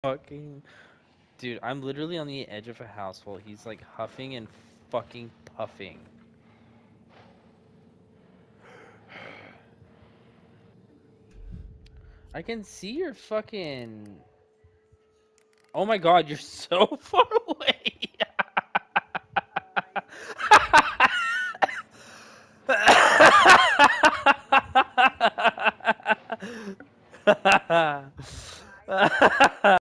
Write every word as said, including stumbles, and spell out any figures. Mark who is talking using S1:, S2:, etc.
S1: Fucking dude, I'm literally on the edge of a house while he's like huffing and fucking puffing. I can see your fucking. Oh my god, you're so far away.